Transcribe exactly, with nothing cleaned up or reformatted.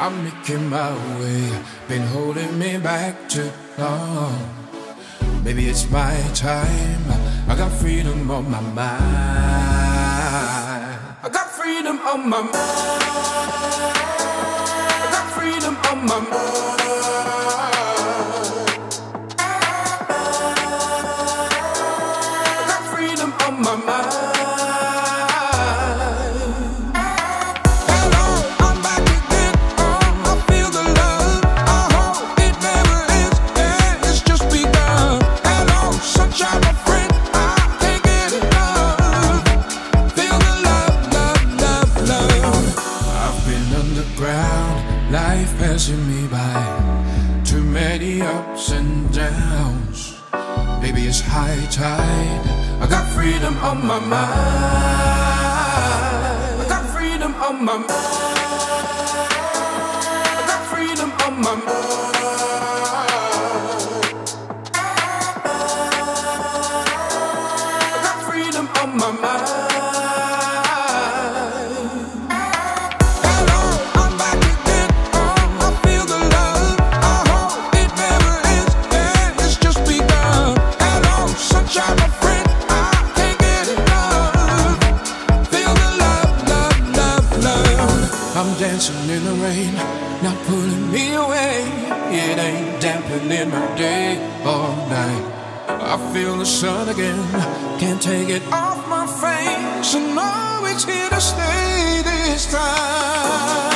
I'm making my way, been holding me back too long. Maybe it's my time, I got freedom on my mind. I got freedom on my mind. I got freedom on my mind. I got freedom on my mind. Life passing me by, too many ups and downs. Baby, it's high tide, I got freedom on my mind. I got freedom on my mind. I got freedom on my mind. I got freedom on my mind. I'm dancing in the rain, not pulling me away. It ain't dampening my day or night. I feel the sun again, can't take it off my face. I know it's here to stay this time.